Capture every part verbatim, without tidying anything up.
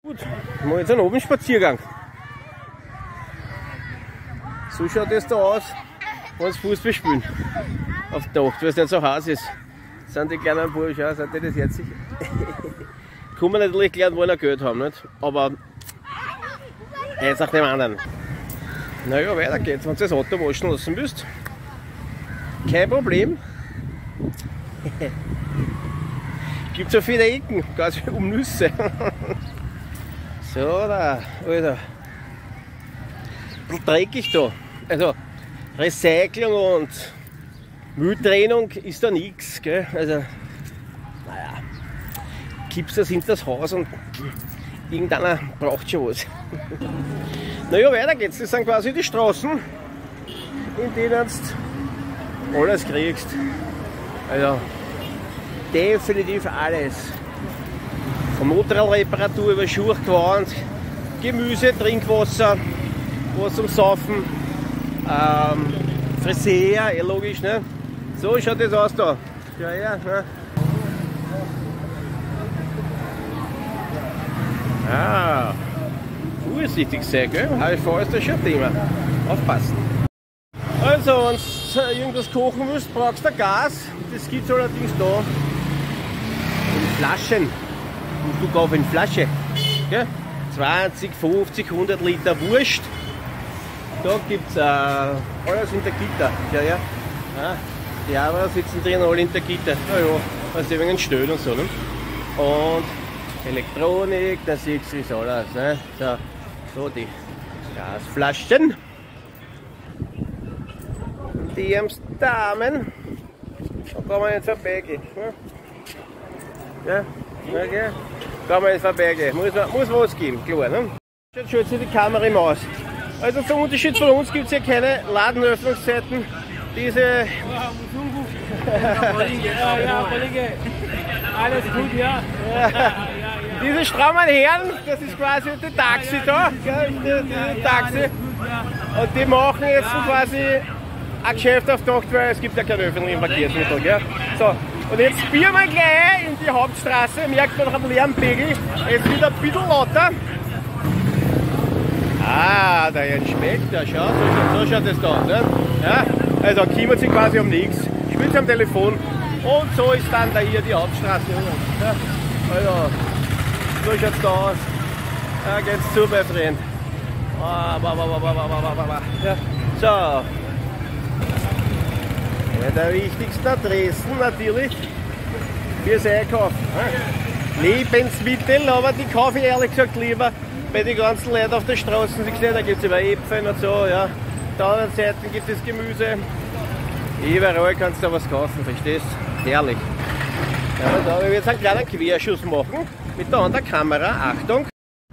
Gut, wir machen jetzt einen Abendspaziergang. So schaut es da aus, wenn sie Fußball spielen. Auf der Nacht, weil es nicht so heiß ist. Das sind die kleinen Burschen, auch, sind die das herzig? Kann man natürlich gleich wollen Geld haben, nicht? Aber eins nach dem anderen. Naja, weiter geht's. Wenn du das Auto waschen lassen willst, kein Problem. Gibt so viele Ecken, ganz um Nüsse. So, da, Alter. Ein bisschen dreckig da. Also, Recycling und Mülltrennung ist da nichts, gell? Also, naja, kippst das hinter das Haus und irgendeiner braucht schon was. Naja, weiter geht's. Das sind quasi die Straßen, in denen du alles kriegst. Also, definitiv alles. Von Motorradreparatur über Schuhgewand, Gemüse, Trinkwasser, was zum Saufen, ähm, Friseur, ja logisch, ne? So schaut das aus da. Ja, ja, ne? Ah, vorsichtig sein, gell? H I V ist das schon ein Thema. Aufpassen. Also, wenn du irgendwas kochen willst, brauchst du Gas. Das gibt es allerdings da in Flaschen. Du kaufst in Flasche. Gell? zwanzig, fünfzig, hundert Liter Wurst. Da gibt es äh, alles in der Gitter. Ja, ja. Ja, die Arbeiter sitzen drin alle in der Gitter. Naja, was sie wegen Stöhn und so. Ne? Und Elektronik, da siehst du das alles. Ne? So, so die Gasflaschen. Die haben Damen. Da kann man jetzt vorbeigehen. Ne? Ja, okay. Kann man jetzt vorbeigehen. Muss, muss was geben, klar. Ne? Jetzt schaut sich die Kamera im Aus. Also zum Unterschied von uns gibt es hier keine Ladenöffnungszeiten. Diese. Ja, ja, Kollege. Alles gut, ja. Ja, ja, ja. Diese strammen Herren, das ist quasi die Taxi da. Gell? Die, die Taxi. Und die machen jetzt quasi ein Geschäft auf Nacht, weil es gibt ja keinen öffentlichen Verkehrsmittel. Gell? So. Und jetzt biegen wir gleich in die Hauptstraße, merkt man nach dem Lärmpegel, jetzt wieder ein bisschen lauter. Ah, da jetzt schmeckt der, schau, so, so schaut das da aus. Ne? Ja, also kümmert sich quasi um nichts, spielt sie am Telefon und so ist dann da hier die Hauptstraße. Ja, also, so schaut es da aus. Ja, geht's zu, mein Freund. Ah, ba, ba, ba, ba, ba, ba, ba. Ja, so. Ja, der wichtigste Adressen natürlich fürs Einkaufen. Ne? Lebensmittel, aber die kaufe ich ehrlich gesagt lieber bei den ganzen Leuten auf der Straße. Sie sehen, da gibt es über Äpfel und so. Ja. Auf der anderen Seite gibt es Gemüse. Überall kannst du was kaufen, verstehst du? Herrlich. Ja, da werden wir jetzt einen kleinen Querschuss machen mit der anderen Kamera. Achtung!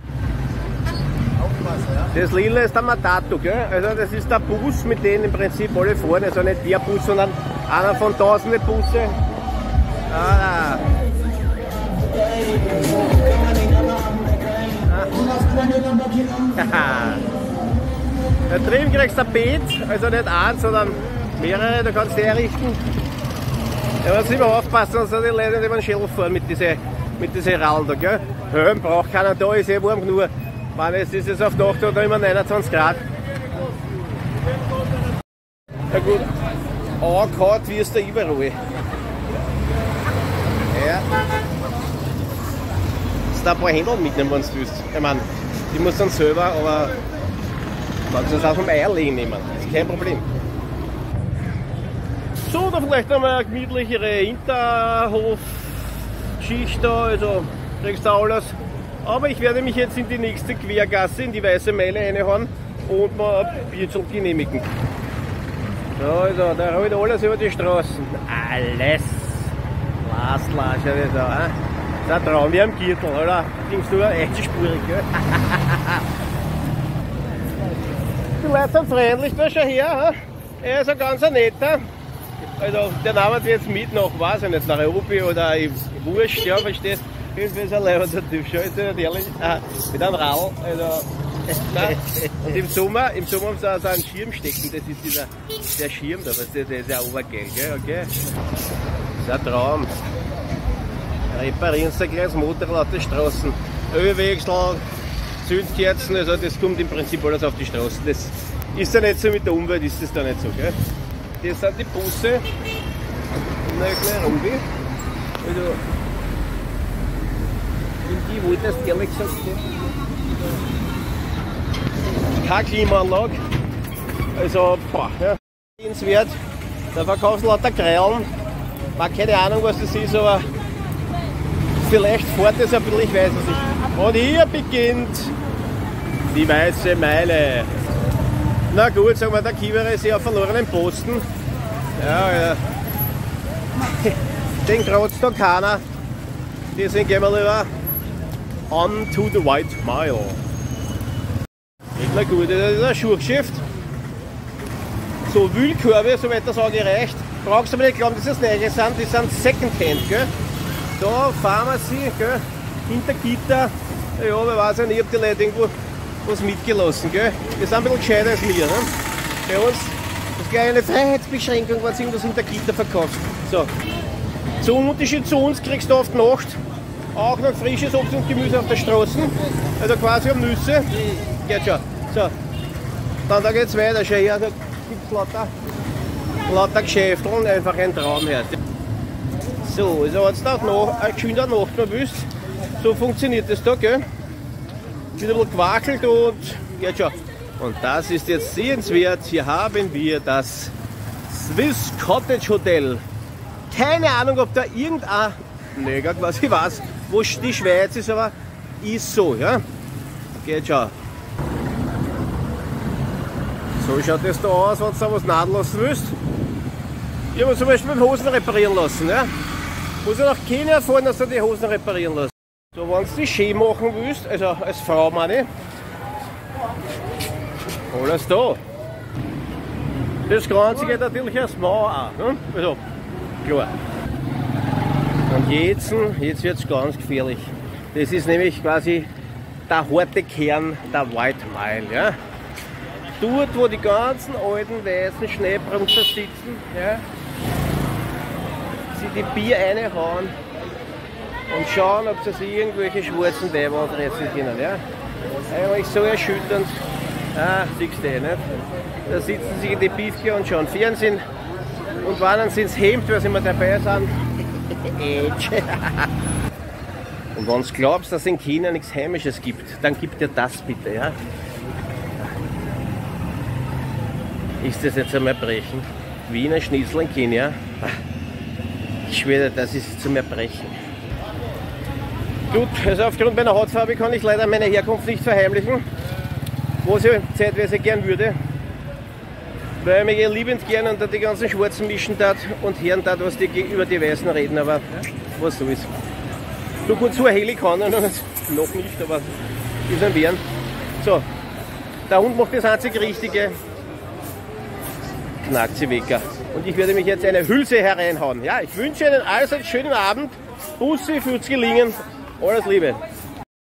Das Lila ist der Matatu, gell? Also das ist der Bus, mit dem im Prinzip alle fahren. Also nicht der Bus, sondern einer von tausenden Busse. Ah. Ah. Da drüben kriegst du ein Bett, also nicht eins, sondern mehrere, du kannst die herrichten. Da musst du immer aufpassen, sonst die Leute nicht über den Schädel fahren mit diesen mit diese Radl da, gell? Helm braucht keiner, da ist eh warm genug. Man, es ist jetzt auf der Nacht oder immer neunundzwanzig Grad. Na gut, angehaut wirst du überall. Ja. Dass du ein paar Händel mitnehmen, wenn du willst. Ich meine, die musst du dann selber, aber kannst du das auch vom Eier legen nehmen. Das ist kein Problem. So, da vielleicht einmal eine gemütlichere Hinterhofschicht da, also kriegst du alles. Aber ich werde mich jetzt in die nächste Quergasse, in die Weiße Meile reinhauen und mal ein Bierchen genehmigen. So, also, da rollt alles über die Straßen. Alles. Lasla, schau dir da an. Das ist ein Traum wie am Gürtel, oder? Gingst du einspurig, gell? Die Leute sind freundlich, da schau her. Er ist ein ganz netter. Also, der Name wird jetzt mit nach, weiß ich nicht, nach Rupi oder Wurscht, ja, verstehst du? Irgendwie ist ein leibender Typ, schau, ist nicht ehrlich. Ah, mit einem Radl, also. Nein. Und im Sommer, im Sommer haben sie auch so einen Schirm stecken, das ist dieser, der Schirm da, das ist ja obergeil, gell, okay? Das ist ein Traum. Reparieren sie gleich das Motorrad auf den Straßen. Ölwechsel, Zündkerzen, also das kommt im Prinzip alles auf die Straße. Das ist ja nicht so mit der Umwelt, ist das da nicht so, gell? Das sind die Busse in Nairobi. Also, in die wollte ich ehrlich gesagt nicht. Keine Klimaanlage. Also, boah, ja. Wert. Da verkaufst du lauter Krallen. Man keine Ahnung, was das ist, aber vielleicht fährt es ein bisschen, ich weiß es nicht. Und hier beginnt die weiße Meile. Na gut, sagen wir, der Kiewer ist ja auf verlorenen Posten. Ja, ja. Den kratzt da keiner. Deswegen gehen wir lieber on to the White Mile. Na gut, das ist ein Schuhgeschäft. So Wühlkörbe, soweit das Auge reicht. Brauchst du aber nicht glauben, dass das neue sind, die sind Secondhand, gell? Da Pharmacy, gell? Hinter Gitter. Ja, wer weiß ja nicht, ob die Leute irgendwo was mitgelassen, gell? Die sind ein bisschen gescheiter als wir, ne? Bei uns ist gleich eine Freiheitsbeschränkung, wenn du irgendwas hinter Gitter verkaufst. So. Zum Unterschied zu uns kriegst du auf die Nacht auch noch frisches Obst und Gemüse auf der Straße. Also quasi um Nüsse. Geht schon. So. Dann da geht's weiter. Schau her, da gibt's lauter, lauter Geschäfte und einfach ein Traum her. So, also wenn du da noch eine schöne Nacht noch willst, so funktioniert das da, gell? Wird ein bisschen gewackelt und geht schon. Und das ist jetzt sehenswert. Hier haben wir das Swiss Cottage Hotel. Keine Ahnung, ob da irgendein Neger, was ich weiß, wo die Schweiz ist, aber ist so, ja. Geht schon. So schaut das da aus, wenn du da was nadeln willst. Ich habe zum Beispiel Hosen reparieren lassen, ja. Muss ja nach Kenia fahren, dass du die Hosen reparieren lässt. So, wenn du die schön machen willst, also als Frau meine, alles da. Das Ganze geht natürlich als Mann auch, ne? Also, klar. Und jetzt, jetzt wird es ganz gefährlich. Das ist nämlich quasi der harte Kern der White Mile, ja. Dort, wo die ganzen alten weißen Schneebrunzer sitzen, ja, sie die Bier reinhauen und schauen, ob sie sich irgendwelche schwarzen Weiber anreißen können. Ja. Eigentlich so erschütternd. Ah, siehst du eh nicht. Da sitzen sie in die Biefke und schauen Fernsehen und warnen sie ins Hemd, weil sie immer dabei sind. Und wenn du glaubst, dass es in China nichts Heimisches gibt, dann gib dir das bitte. Ja. Ist das jetzt einmal brechen? Wiener Schnitzel in Kenia. Ich schwöre, das ist zum Erbrechen. Gut, also aufgrund meiner Hautfarbe kann ich leider meine Herkunft nicht verheimlichen, was ich zeitweise gern würde, weil ich mich eh liebend gern unter die ganzen Schwarzen mischen tat und hören tat, was die über die Weißen reden, aber was soll's. So gut so hell kann ich noch nicht, aber ist ein Bären. So, der Hund macht das einzig Richtige. Knackt sie weg. Und ich werde mich jetzt eine Hülse hereinhauen. Ja, ich wünsche Ihnen alles einen schönen Abend. Bussi, fürs Gelingen. Alles Liebe.